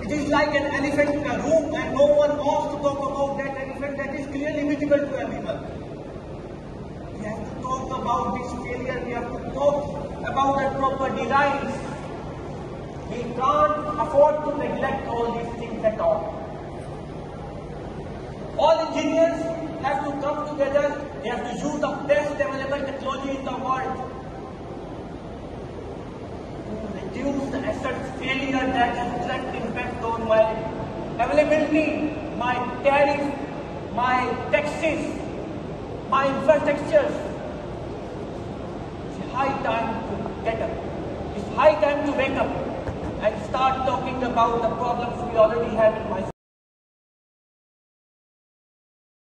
It is like an elephant in a room and no one wants to talk about that elephant that is clearly visible to everyone. We have to talk about this failure, we have to talk about the proper designs. We can't afford to neglect all these things at all. All engineers have to come together, they have to use the best available technology in the world to reduce the asset failure that has direct impact on my availability, my tariff, my taxes, my infrastructures. It's high time to get up. It's high time to wake up and start talking about the problems we already have in my